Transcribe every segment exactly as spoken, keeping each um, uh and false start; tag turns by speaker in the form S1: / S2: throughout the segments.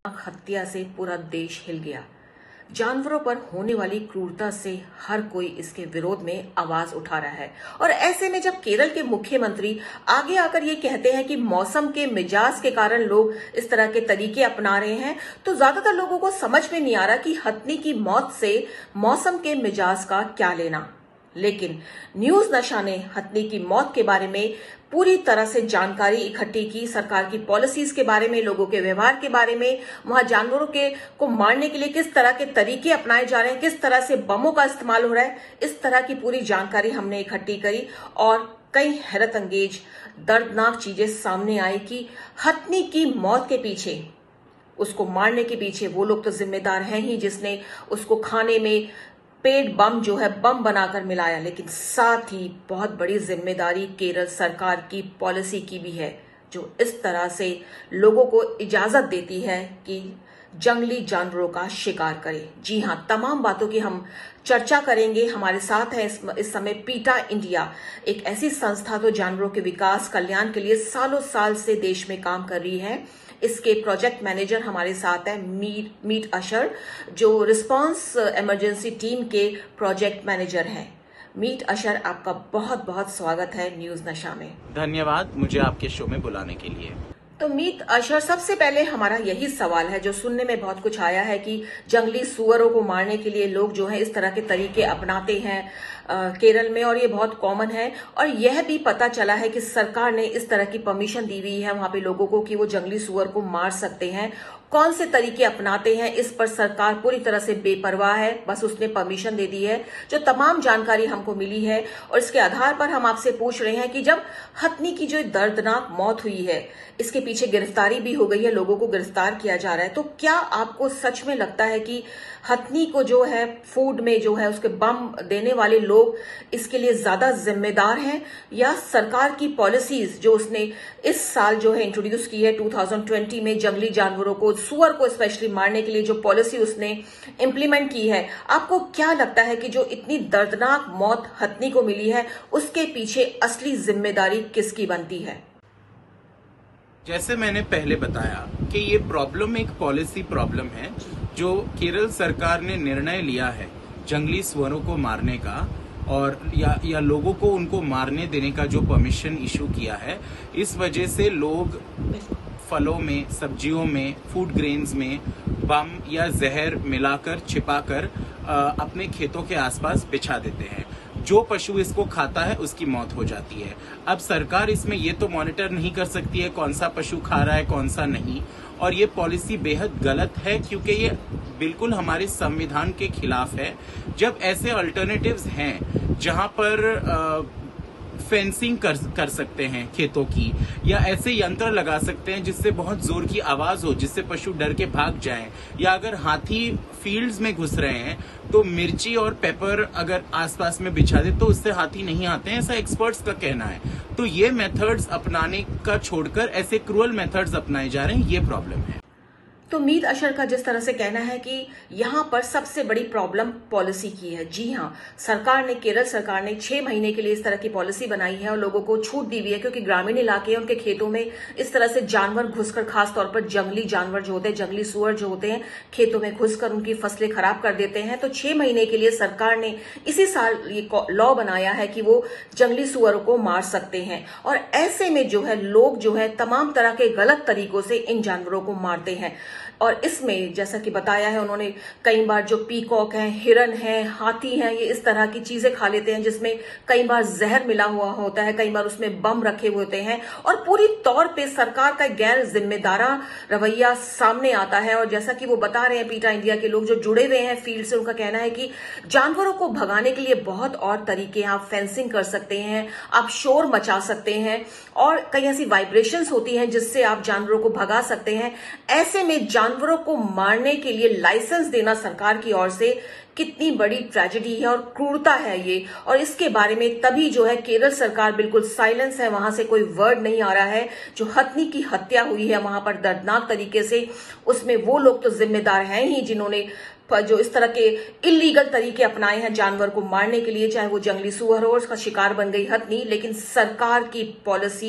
S1: हत्या से पूरा देश हिल गया। जानवरों पर होने वाली क्रूरता से हर कोई इसके विरोध में आवाज उठा रहा है और ऐसे में जब केरल के मुख्यमंत्री आगे आकर ये कहते हैं कि मौसम के मिजाज के कारण लोग इस तरह के तरीके अपना रहे हैं, तो ज्यादातर लोगों को समझ में नहीं आ रहा कि हथनी की मौत से मौसम के मिजाज का क्या लेना। लेकिन न्यूज नशा ने हथनी की मौत के बारे में पूरी तरह से जानकारी इकट्ठी की, सरकार की पॉलिसीज के बारे में, लोगों के व्यवहार के बारे में, वहां जानवरों के को मारने के लिए किस तरह के तरीके अपनाए जा रहे हैं, किस तरह से बमों का इस्तेमाल हो रहा है, इस तरह की पूरी जानकारी हमने इकट्ठी करी और कई हैरत अंगेज दर्दनाक चीजें सामने आई कि हथनी की मौत के पीछे, उसको मारने के पीछे वो लोग तो जिम्मेदार हैं ही जिसने उसको खाने में पेट बम जो है बम बनाकर मिलाया, लेकिन साथ ही बहुत बड़ी जिम्मेदारी केरल सरकार की पॉलिसी की भी है जो इस तरह से लोगों को इजाजत देती है कि जंगली जानवरों का शिकार करें। जी हां, तमाम बातों की हम चर्चा करेंगे। हमारे साथ है इस, इस समय पीटा इंडिया, एक ऐसी संस्था जो जानवरों के विकास कल्याण के लिए सालों साल से देश में काम कर रही है। इसके प्रोजेक्ट मैनेजर हमारे साथ है मीट मीट अशर, जो रिस्पांस इमरजेंसी टीम के प्रोजेक्ट मैनेजर हैं। मीट अशर, आपका बहुत बहुत स्वागत है न्यूज नशा में।
S2: धन्यवाद मुझे आपके शो में बुलाने के लिए।
S1: तो मीट अशर, सबसे पहले हमारा यही सवाल है जो सुनने में बहुत कुछ आया है कि जंगली सुअरों को मारने के लिए लोग जो है इस तरह के तरीके अपनाते हैं आ, केरल में, और ये बहुत कॉमन है। और यह भी पता चला है कि सरकार ने इस तरह की परमिशन दी हुई है वहां पे लोगों को कि वो जंगली सुअर को मार सकते हैं। कौन से तरीके अपनाते हैं इस पर सरकार पूरी तरह से बेपरवाह है, बस उसने परमिशन दे दी है। जो तमाम जानकारी हमको मिली है और इसके आधार पर हम आपसे पूछ रहे हैं कि जब हथनी की जो दर्दनाक मौत हुई है, इसके पीछे गिरफ्तारी भी हो गई है, लोगों को गिरफ्तार किया जा रहा है, तो क्या आपको सच में लगता है कि हथनी को जो है फूड में जो है उसके बम देने वाले लोग इसके लिए ज्यादा जिम्मेदार हैं, या सरकार की पॉलिसीज जो उसने इस साल जो है इंट्रोड्यूस की है दो हज़ार बीस में जंगली जानवरों को, सुअर को स्पेशली मारने के लिए जो पॉलिसी उसने इंप्लीमेंट की है, आपको क्या लगता है कि जो इतनी दर्दनाक मौत हथनी को मिली है उसके पीछे असली जिम्मेदारी किसकी बनती है?
S2: जैसे मैंने पहले बताया कि ये प्रॉब्लम एक पॉलिसी प्रॉब्लम है जो केरल सरकार ने निर्णय लिया है जंगली सुअरों को मारने का, और या या लोगों को उनको मारने देने का जो परमिशन इशू किया है। इस वजह से लोग फलों में, सब्जियों में, फूड ग्रेन्स में बम या जहर मिलाकर छिपाकर अपने खेतों के आसपास बिछा देते हैं। जो पशु इसको खाता है उसकी मौत हो जाती है। अब सरकार इसमें ये तो मॉनिटर नहीं कर सकती है कौन सा पशु खा रहा है कौन सा नहीं, और ये पॉलिसी बेहद गलत है क्योंकि ये बिल्कुल हमारे संविधान के खिलाफ है। जब ऐसे अल्टरनेटिव्स हैं जहां पर आ, फेंसिंग कर कर सकते हैं खेतों की, या ऐसे यंत्र लगा सकते हैं जिससे बहुत जोर की आवाज हो जिससे पशु डर के भाग जाएं, या अगर हाथी फील्ड्स में घुस रहे हैं तो मिर्ची और पेपर अगर आसपास में बिछा दे तो उससे हाथी नहीं आते हैं, ऐसा एक्सपर्ट्स का कहना है। तो ये मेथड्स अपनाने का छोड़कर ऐसे क्रूअल मेथड्स अपनाए जा रहे हैं, ये प्रॉब्लम है।
S1: तो मीट अशर का जिस तरह से कहना है कि यहाँ पर सबसे बड़ी प्रॉब्लम पॉलिसी की है। जी हाँ, सरकार ने, केरल सरकार ने छह महीने के लिए इस तरह की पॉलिसी बनाई है और लोगों को छूट दी हुई है क्योंकि ग्रामीण इलाके उनके खेतों में इस तरह से जानवर घुसकर, खास तौर पर जंगली जानवर जो होते हैं, जंगली सुअर जो होते हैं, खेतों में घुसकर उनकी फसलें खराब कर देते हैं। तो छह महीने के लिए सरकार ने इसी साल ये लॉ बनाया है कि वो जंगली सुअरों को मार सकते हैं, और ऐसे में जो है लोग जो है तमाम तरह के गलत तरीकों से इन जानवरों को मारते हैं। और इसमें जैसा कि बताया है उन्होंने, कई बार जो पीकॉक हैं, हिरन हैं, हाथी हैं, ये इस तरह की चीजें खा लेते हैं जिसमें कई बार जहर मिला हुआ होता है, कई बार उसमें बम रखे हुए होते हैं, और पूरी तौर पे सरकार का गैर जिम्मेदारा रवैया सामने आता है। और जैसा कि वो बता रहे हैं पीटा इंडिया के लोग जो जुड़े हुए हैं फील्ड से, उनका कहना है कि जानवरों को भगाने के लिए बहुत और तरीके हैं। आप फेंसिंग कर सकते हैं, आप शोर मचा सकते हैं, और कई ऐसी वाइब्रेशंस होती हैं जिससे आप जानवरों को भगा सकते हैं। ऐसे में जानवरों को मारने के लिए लाइसेंस देना सरकार की ओर से कितनी बड़ी ट्रेजेडी है और क्रूरता है ये, और इसके बारे में तभी जो है केरल सरकार बिल्कुल साइलेंस है, वहां से कोई वर्ड नहीं आ रहा है। जो हथनी की हत्या हुई है वहां पर दर्दनाक तरीके से, उसमें वो लोग तो जिम्मेदार हैं ही जिन्होंने जो इस तरह के इलीगल तरीके अपनाए हैं जानवर को मारने के लिए, चाहे वो जंगली सुअर हो, उसका शिकार बन गई हथनी। लेकिन सरकार की पॉलिसी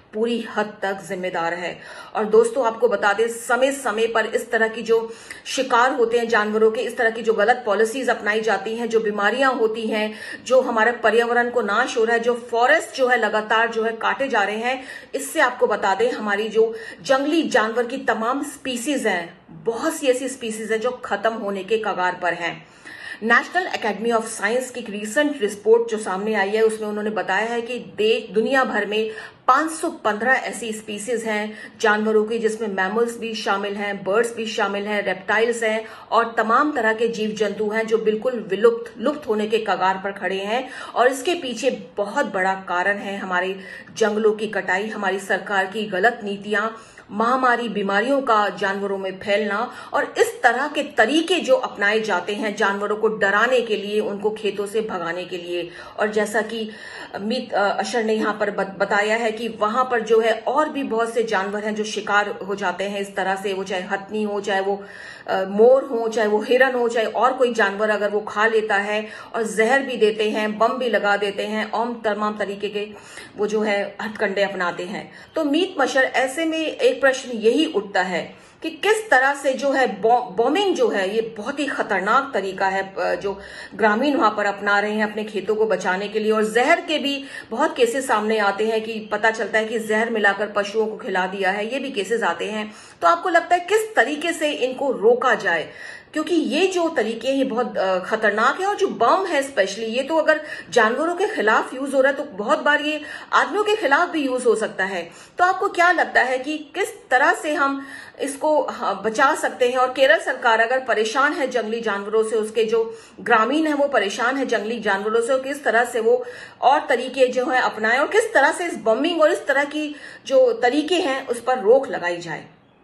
S1: पूरी हद तक जिम्मेदार है। और दोस्तों आपको बता दें, समय समय पर इस तरह की जो शिकार होते हैं जानवरों के, इस तरह की जो गलत पॉलिसीज अपनाई जाती हैं, जो बीमारियां होती हैं, जो हमारे पर्यावरण को नाश हो रहा है, जो फॉरेस्ट जो है लगातार जो है काटे जा रहे हैं, इससे आपको बता दें हमारी जो जंगली जानवर की तमाम स्पीसीज हैं, बहुत सी ऐसी स्पीसीज हैं जो खत्म होने के कगार पर हैं। नेशनल एकेडमी ऑफ साइंस की एक रीसेंट रिपोर्ट जो सामने आई है, उसमें उन्होंने बताया है कि देश दुनिया भर में पाँच सौ पंद्रह ऐसी स्पीसीज हैं जानवरों की, जिसमें मैमल्स भी शामिल हैं, बर्ड्स भी शामिल हैं, रेप्टाइल्स हैं और तमाम तरह के जीव जंतु हैं जो बिल्कुल विलुप्त लुप्त होने के कगार पर खड़े हैं। और इसके पीछे बहुत बड़ा कारण है हमारे जंगलों की कटाई, हमारी सरकार की गलत नीतियां, महामारी बीमारियों का जानवरों में फैलना और इस तरह के तरीके जो अपनाए जाते हैं जानवरों को डराने के लिए, उनको खेतों से भगाने के लिए। और जैसा कि मीत अशर ने यहाँ पर बताया है कि वहां पर जो है और भी बहुत से जानवर हैं जो शिकार हो जाते हैं इस तरह से, वो चाहे हथनी हो, चाहे वो मोर हो, चाहे वो हिरन हो, चाहे और कोई जानवर अगर वो खा लेता है और जहर भी देते हैं, बम भी लगा देते हैं और तमाम तरीके के वो जो है हथकंडे अपनाते हैं। तो मीत मशर, ऐसे में एक प्रश्न यही उठता है कि किस तरह से जो है बॉम्बिंग जो है, ये बहुत ही खतरनाक तरीका है जो ग्रामीण वहां पर अपना रहे हैं अपने खेतों को बचाने के लिए। और जहर के भी बहुत केसेस सामने आते हैं कि पता चलता है कि जहर मिलाकर पशुओं को खिला दिया है, ये भी केसेस आते हैं। तो आपको लगता है किस तरीके से इनको रोका जाए, क्योंकि ये जो तरीके हैं ये बहुत खतरनाक है। और जो बम है स्पेशली, ये तो अगर जानवरों के खिलाफ यूज हो रहा है तो बहुत बार ये आदमियों के खिलाफ भी यूज हो सकता है। तो आपको क्या लगता है कि किस तरह से हम इसको बचा सकते हैं? और केरल सरकार अगर परेशान है जंगली जानवरों से, उसके जो ग्रामीण है वो परेशान है जंगली जानवरों से, और किस तरह से वो और तरीके जो है अपनाएं और किस तरह से इस बम्बिंग और इस तरह की जो तरीके हैं उस पर रोक लगाई जाए?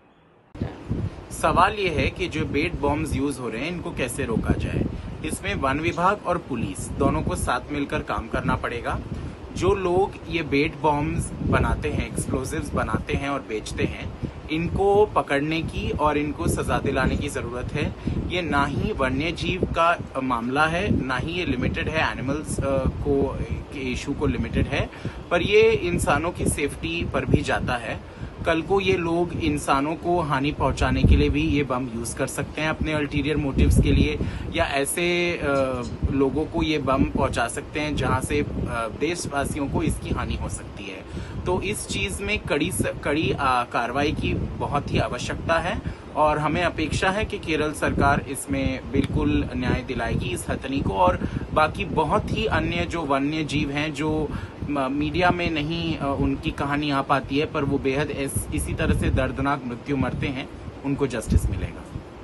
S2: सवाल ये है कि जो बेट बॉम्ब्स यूज हो रहे हैं इनको कैसे रोका जाए। इसमें वन विभाग और पुलिस दोनों को साथ मिलकर काम करना पड़ेगा। जो लोग ये बेट बॉम्ब्स बनाते हैं, एक्सप्लोजिव्स बनाते हैं और बेचते हैं, इनको पकड़ने की और इनको सजा दिलाने की जरूरत है। ये ना ही वन्य जीव का मामला है, ना ही ये लिमिटेड है एनिमल्स को के इशू को लिमिटेड है, पर ये इंसानों की सेफ्टी पर भी जाता है। कल को ये लोग इंसानों को हानि पहुंचाने के लिए भी ये बम यूज कर सकते हैं अपने अल्टीरियर मोटिव्स के लिए, या ऐसे लोगों को ये बम पहुंचा सकते हैं जहां से देशवासियों को इसकी हानि हो सकती है। तो इस चीज में कड़ी कड़ी कार्रवाई की बहुत ही आवश्यकता है और हमें अपेक्षा है कि केरल सरकार इसमें बिल्कुल न्याय दिलाएगी इस हथनी को। और बाकी बहुत ही अन्य जो वन्य जीव हैं जो मीडिया में नहीं उनकी कहानी आ पाती है, पर वो बेहद इसी तरह से दर्दनाक मृत्यु मरते हैं, उनको जस्टिस मिलेगा।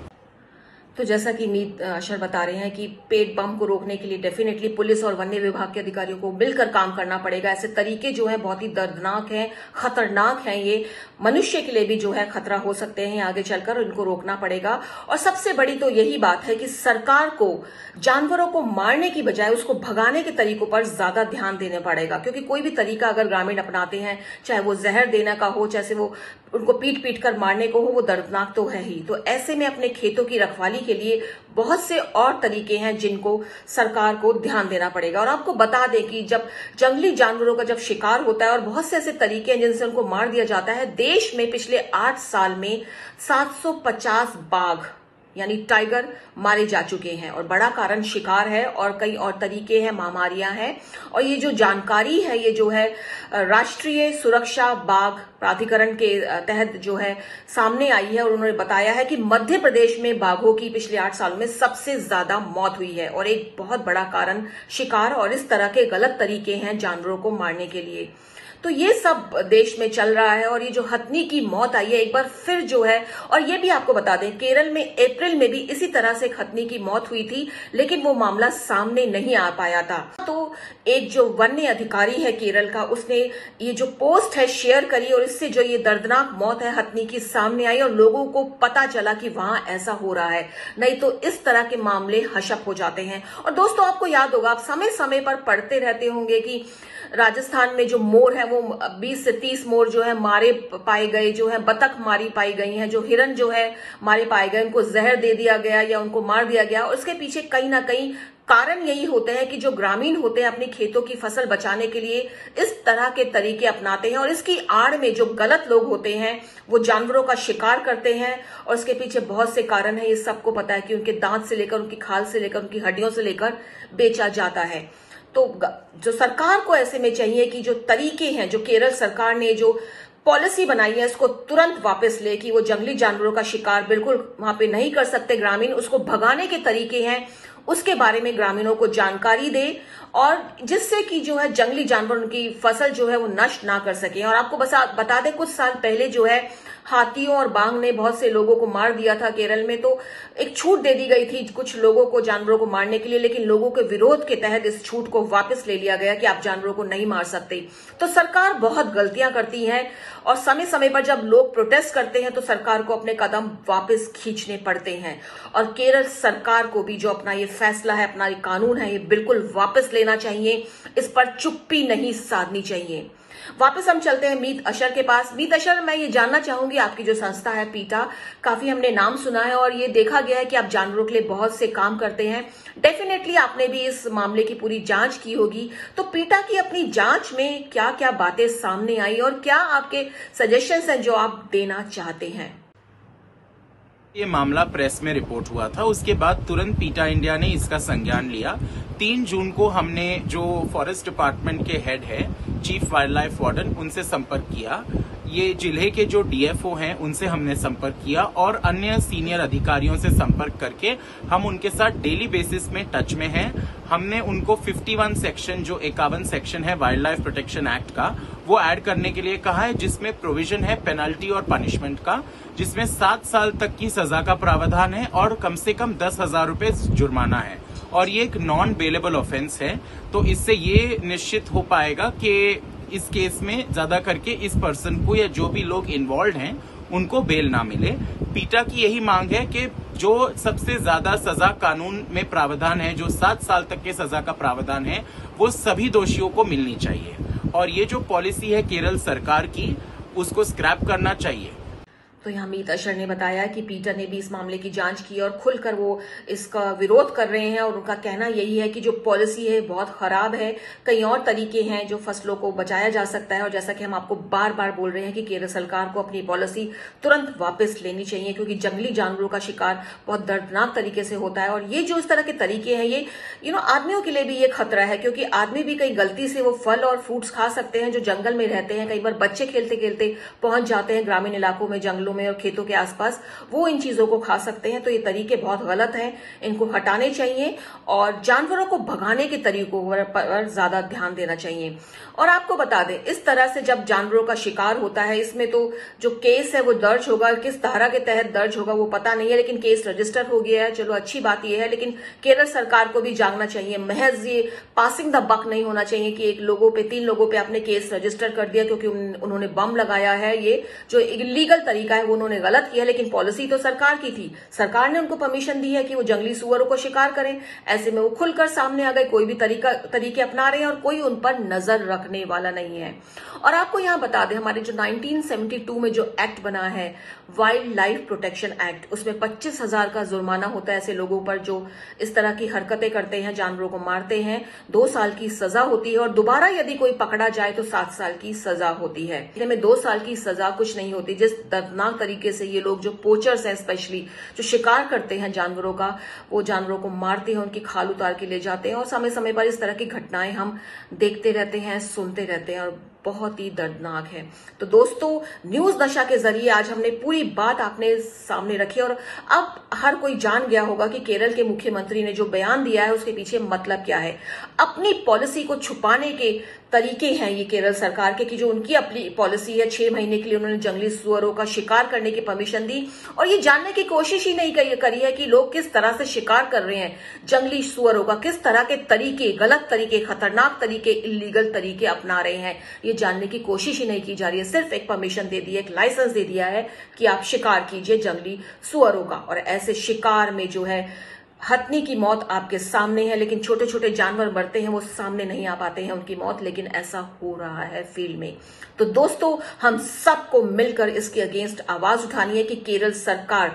S1: तो जैसा कि मीत अशर बता रहे हैं कि पेट बम को रोकने के लिए डेफिनेटली पुलिस और वन्य विभाग के अधिकारियों को मिलकर काम करना पड़ेगा। ऐसे तरीके जो हैं बहुत ही दर्दनाक हैं, खतरनाक हैं, ये मनुष्य के लिए भी जो है खतरा हो सकते हैं आगे चलकर, इनको रोकना पड़ेगा। और सबसे बड़ी तो यही बात है कि सरकार को जानवरों को मारने की बजाय उसको भगाने के तरीकों पर ज्यादा ध्यान देना पड़ेगा, क्योंकि कोई भी तरीका अगर ग्रामीण अपनाते हैं, चाहे वो जहर देने का हो, चाहे वो उनको पीट पीट कर मारने को हो, वो दर्दनाक तो है ही। तो ऐसे में अपने खेतों की रखवाली के लिए बहुत से और तरीके हैं जिनको सरकार को ध्यान देना पड़ेगा। और आपको बता दें कि जब जंगली जानवरों का जब शिकार होता है और बहुत से ऐसे तरीके हैं जिनसे उनको मार दिया जाता है, देश में पिछले आठ साल में सात सौ पचास बाघ यानी टाइगर मारे जा चुके हैं। और बड़ा कारण शिकार है और कई और तरीके हैं, महामारियां हैं। और ये जो जानकारी है, ये जो है राष्ट्रीय सुरक्षा बाघ प्राधिकरण के तहत जो है सामने आई है, और उन्होंने बताया है कि मध्य प्रदेश में बाघों की पिछले आठ सालों में सबसे ज्यादा मौत हुई है और एक बहुत बड़ा कारण शिकार और इस तरह के गलत तरीके हैं जानवरों को मारने के लिए। तो ये सब देश में चल रहा है और ये जो हथनी की मौत आई है एक बार फिर जो है, और ये भी आपको बता दें केरल में अप्रैल में भी इसी तरह से हथनी की मौत हुई थी, लेकिन वो मामला सामने नहीं आ पाया था। तो एक जो वन्य अधिकारी है केरल का, उसने ये जो पोस्ट है शेयर करी और इससे जो ये दर्दनाक मौत है हथनी की सामने आई और लोगों को पता चला कि वहां ऐसा हो रहा है। नहीं तो इस तरह के मामले हशप हो जाते हैं। और दोस्तों आपको याद होगा, आप समय समय पर पढ़ते रहते होंगे कि राजस्थान में जो मोर है वो बीस से तीस मोर जो है मारे पाए गए, जो है बतख मारी पाई गई हैं, जो हिरन जो है मारे पाए गए, उनको जहर दे दिया गया या उनको मार दिया गया। और इसके पीछे कहीं ना कहीं कारण यही होते हैं कि जो ग्रामीण होते हैं अपनी खेतों की फसल बचाने के लिए इस तरह के तरीके अपनाते हैं, और इसकी आड़ में जो गलत लोग होते हैं वो जानवरों का शिकार करते हैं, और इसके पीछे बहुत से कारण है। ये सबको पता है कि उनके दांत से लेकर, उनकी खाल से लेकर, उनकी हड्डियों से लेकर बेचा जाता है। तो जो सरकार को ऐसे में चाहिए कि जो तरीके हैं, जो केरल सरकार ने जो पॉलिसी बनाई है, इसको तुरंत वापस ले, कि वो जंगली जानवरों का शिकार बिल्कुल वहां पे नहीं कर सकते ग्रामीण। उसको भगाने के तरीके हैं, उसके बारे में ग्रामीणों को जानकारी दे, और जिससे कि जो है जंगली जानवर उनकी फसल जो है वो नष्ट ना कर सके। और आपको बस बता दें, कुछ साल पहले जो है हाथियों और बाघ ने बहुत से लोगों को मार दिया था केरल में। तो एक छूट दे दी गई थी कुछ लोगों को जानवरों को मारने के लिए, लेकिन लोगों के विरोध के तहत इस छूट को वापस ले लिया गया कि आप जानवरों को नहीं मार सकते। तो सरकार बहुत गलतियां करती है, और समय समय पर जब लोग प्रोटेस्ट करते हैं तो सरकार को अपने कदम वापस खींचने पड़ते हैं। और केरल सरकार को भी जो अपना ये फैसला है, अपना ये कानून है, ये बिल्कुल वापस लेना चाहिए। इस पर चुप्पी नहीं साधनी चाहिए। वापस हम चलते हैं मीत अशर के पास। मीत अशर, मैं ये जानना चाहूंगी, आपकी जो संस्था है पीटा, काफी हमने नाम सुना है और ये देखा गया है कि आप जानवरों के लिए बहुत से काम करते हैं। डेफिनेटली आपने भी इस मामले की पूरी जांच की होगी। तो पीटा की अपनी जांच में क्या क्या बातें सामने आई, और क्या आपके सजेशंस हैं जो आप देना चाहते हैं?
S2: ये मामला प्रेस में रिपोर्ट हुआ था, उसके बाद तुरंत पीटा इंडिया ने इसका संज्ञान लिया। तीन जून को हमने जो फॉरेस्ट डिपार्टमेंट के हेड है, चीफ वाइल्ड लाइफ वार्डन, उनसे संपर्क किया। ये जिले के जो डीएफओ हैं उनसे हमने संपर्क किया, और अन्य सीनियर अधिकारियों से संपर्क करके हम उनके साथ डेली बेसिस में टच में हैं। हमने उनको इक्यावन सेक्शन, जो इक्यावन सेक्शन है वाइल्ड लाइफ प्रोटेक्शन एक्ट का, वो ऐड करने के लिए कहा है, जिसमें प्रोविजन है पेनल्टी और पनिशमेंट का, जिसमें सात साल तक की सजा का प्रावधान है और कम से कम दस हजार रुपए जुर्माना है। और ये एक नॉन बेलेबल ऑफेंस है, तो इससे ये निश्चित हो पाएगा कि इस केस में ज्यादा करके इस पर्सन को या जो भी लोग इन्वॉल्व हैं उनको बेल ना मिले। पीटा की यही मांग है कि जो सबसे ज्यादा सजा कानून में प्रावधान है, जो सात साल तक के सजा का प्रावधान है, वो सभी दोषियों को मिलनी चाहिए। और ये जो पॉलिसी है केरल सरकार की, उसको स्क्रैप करना चाहिए।
S1: तो यहाँ मीत अशर ने बताया कि पीटर ने भी इस मामले की जांच की और खुलकर वो इसका विरोध कर रहे हैं, और उनका कहना यही है कि जो पॉलिसी है बहुत खराब है। कई और तरीके हैं जो फसलों को बचाया जा सकता है, और जैसा कि हम आपको बार बार बोल रहे हैं कि केरल सरकार को अपनी पॉलिसी तुरंत वापस लेनी चाहिए, क्योंकि जंगली जानवरों का शिकार बहुत दर्दनाक तरीके से होता है। और ये जो इस तरह के तरीके हैं, ये यू नो आदमियों के लिए भी ये खतरा है, क्योंकि आदमी भी कई गलती से वो फल और फ्रूट्स खा सकते हैं जो जंगल में रहते हैं। कई बार बच्चे खेलते खेलते पहुंच जाते हैं ग्रामीण इलाकों में, जंगलों में और खेतों के आसपास, वो इन चीजों को खा सकते हैं। तो ये तरीके बहुत गलत हैं, इनको हटाने चाहिए, और जानवरों को भगाने के तरीकों पर ज्यादा ध्यान देना चाहिए। और आपको बता दें, इस तरह से जब जानवरों का शिकार होता है, इसमें तो जो केस है वो दर्ज होगा, किस धारा के तहत दर्ज होगा वो पता नहीं है, लेकिन केस रजिस्टर हो गया है। चलो अच्छी बात यह है, लेकिन केरल सरकार को भी जागना चाहिए। महज ये पासिंग द बक नहीं होना चाहिए कि एक लोगों पे, तीन लोगों पे आपने केस रजिस्टर कर दिया क्योंकि उन्होंने बम लगाया है। ये जो इलीगल तरीका है वो उन्होंने गलत किया, लेकिन पॉलिसी तो सरकार की थी, सरकार ने उनको परमिशन दी है कि वो जंगली सुअरों को शिकार करें। ऐसे में वो खुलकर सामने आ गए, कोई भी तरीका तरीके अपना रहे हैं, और कोई उन पर नजर रखने वाला नहीं है। और आपको यहां बता दें, हमारे जो नाइनटीन सेवेंटी टू में जो एक्ट बना है, वाइल्ड लाइफ प्रोटेक्शन एक्ट, उसमें पच्चीस हजार का जुर्माना होता है ऐसे लोगों पर जो इस तरह की हरकतें करते हैं, जानवरों को मारते हैं। दो साल की सजा होती है, और दोबारा यदि कोई पकड़ा जाए तो सात साल की सजा होती है। इनमें दो साल की सजा कुछ नहीं होती। जिस दर्दनाक तरीके से ये लोग, जो पोचर्स हैं स्पेशली, जो शिकार करते हैं जानवरों का, वो जानवरों को मारते हैं, उनकी खाल उतार के ले जाते हैं, और समय समय पर इस तरह की घटनाएं हम देखते रहते हैं, सुनते रहते हैं, और बहुत ही दर्दनाक है। तो दोस्तों, न्यूज नशा के जरिए आज हमने पूरी बात आपने सामने रखी, और अब हर कोई जान गया होगा कि केरल के मुख्यमंत्री ने जो बयान दिया है उसके पीछे मतलब क्या है। अपनी पॉलिसी को छुपाने के तरीके हैं ये केरल सरकार के, कि जो उनकी अपनी पॉलिसी है, छह महीने के लिए उन्होंने जंगली सुअरों का शिकार करने की परमिशन दी, और ये जानने की कोशिश ही नहीं करी है कि लोग किस तरह से शिकार कर रहे हैं जंगली सुअरों का, किस तरह के तरीके, गलत तरीके, खतरनाक तरीके, इलीगल तरीके अपना रहे हैं। ये जानने की कोशिश ही नहीं की जा रही है। सिर्फ एक परमिशन दे दी है, एक लाइसेंस दे दिया है कि आप शिकार कीजिए जंगली सुअरों का, और ऐसे शिकार में जो है हथनी की मौत आपके सामने है, लेकिन छोटे छोटे जानवर मरते हैं, वो सामने नहीं आ पाते हैं उनकी मौत, लेकिन ऐसा हो रहा है फील्ड में। तो दोस्तों, हम सबको मिलकर इसके अगेंस्ट आवाज उठानी है कि केरल सरकार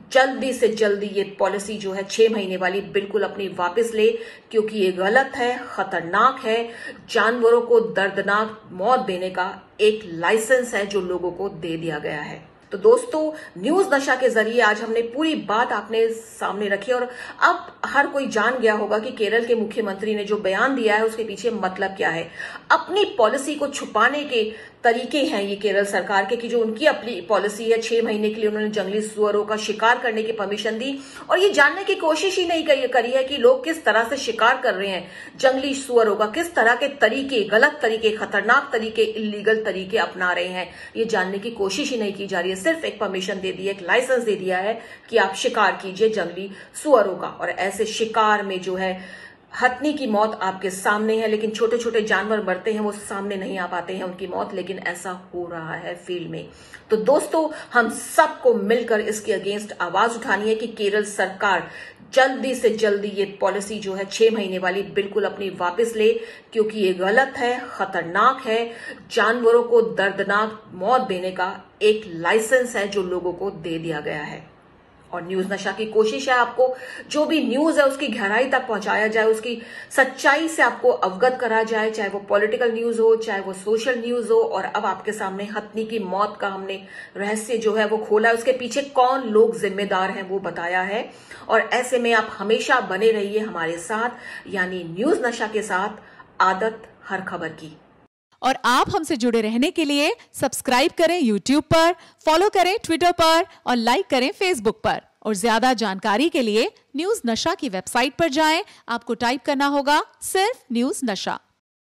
S1: जल्दी से जल्दी ये पॉलिसी जो है छह महीने वाली बिल्कुल अपनी वापस ले, क्योंकि ये गलत है, खतरनाक है, जानवरों को दर्दनाक मौत देने का एक लाइसेंस है जो लोगों को दे दिया गया है। तो दोस्तों, न्यूज नशा के जरिए आज हमने पूरी बात आपने सामने रखी और अब हर कोई जान गया होगा कि केरल के मुख्यमंत्री ने जो बयान दिया है उसके पीछे मतलब क्या है। अपनी पॉलिसी को छुपाने के तरीके हैं ये केरल सरकार के, कि जो उनकी अपनी पॉलिसी है, छह महीने के लिए उन्होंने जंगली सुअरों का शिकार करने की परमिशन दी और ये जानने की कोशिश ही नहीं करी है कि लोग किस तरह से शिकार कर रहे हैं जंगली सुअरों का, किस तरह के तरीके, गलत तरीके, खतरनाक तरीके, इलीगल तरीके अपना रहे हैं। ये जानने की कोशिश ही नहीं की जा रही है। सिर्फ एक परमिशन दे दी है, एक लाइसेंस दे दिया है कि आप शिकार कीजिए जंगली सुअरों का। और ऐसे शिकार में जो है हथनी की मौत आपके सामने है, लेकिन छोटे छोटे जानवर मरते हैं, वो सामने नहीं आ पाते हैं उनकी मौत, लेकिन ऐसा हो रहा है फील्ड में। तो दोस्तों, हम सबको मिलकर इसके अगेंस्ट आवाज उठानी है कि केरल सरकार जल्दी से जल्दी ये पॉलिसी जो है छह महीने वाली बिल्कुल अपनी वापस ले, क्योंकि ये गलत है, खतरनाक है, जानवरों को दर्दनाक मौत देने का एक लाइसेंस है जो लोगों को दे दिया गया है। और न्यूज नशा की कोशिश है आपको जो भी न्यूज है उसकी गहराई तक पहुंचाया जाए, उसकी सच्चाई से आपको अवगत करा जाए, चाहे वो पॉलिटिकल न्यूज हो, चाहे वो सोशल न्यूज हो। और अब आपके सामने हथनी की मौत का हमने रहस्य जो है वो खोला है, उसके पीछे कौन लोग जिम्मेदार हैं वो बताया है। और ऐसे में आप हमेशा बने रहिए हमारे साथ, यानी न्यूज नशा के साथ, आदत हर खबर की।
S3: और आप हमसे जुड़े रहने के लिए सब्सक्राइब करें यूट्यूब पर, फॉलो करें ट्विटर पर और लाइक करें फेसबुक पर। और ज्यादा जानकारी के लिए न्यूज नशा की वेबसाइट पर जाएं। आपको टाइप करना होगा सिर्फ न्यूज नशा।